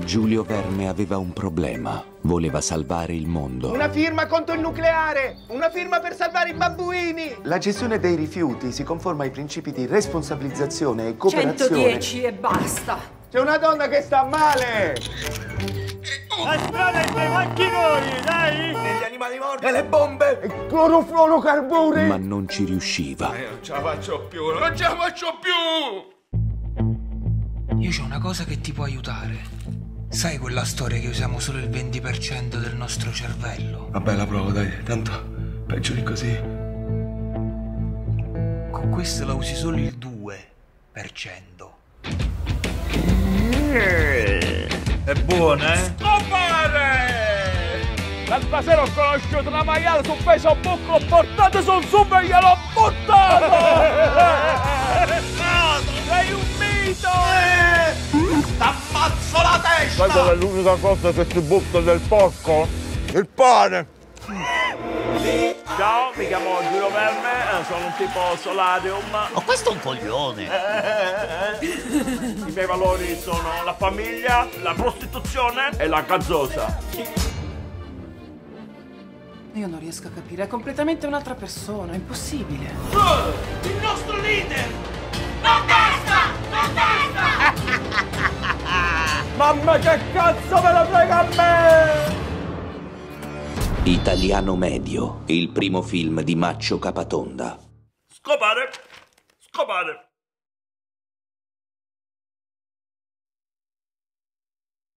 Giulio Verme aveva un problema. Voleva salvare il mondo. Una firma contro il nucleare! Una firma per salvare i babbuini! La gestione dei rifiuti si conforma ai principi di responsabilizzazione e cooperazione. 110 e basta! C'è una donna che sta male! La strada è dei macchinoni, dai! Negli animali morti e le bombe! E clorofluorocarburi! Ma non ci riusciva. Non ce la faccio più, non ce la faccio più! Io c'ho una cosa che ti può aiutare. Sai quella storia che usiamo solo il 20% del nostro cervello? Vabbè, la provo, dai, tanto peggio di così. Con questo la usi solo il 2%. È buona, eh? Compare! L'altra sera ho conosciuto una maiale su Facebook, l'ho portato sul Zoom e gliel'ho buttato! Sei un mito! T'ammazzo la testa! Sai qual è l'unica cosa che si butta del porco? Il pane! Ciao, mi chiamo Giulio Verme, sono un tipo solarium. Ma questo è un coglione! I miei valori sono la famiglia, la prostituzione e la gazzosa. Io non riesco a capire, è completamente un'altra persona, è impossibile. Il nostro leader! Non destra! Non destra! Mamma, che cazzo me la frega a me! Italiano Medio, il primo film di Maccio Capatonda. Scopare! Scopare!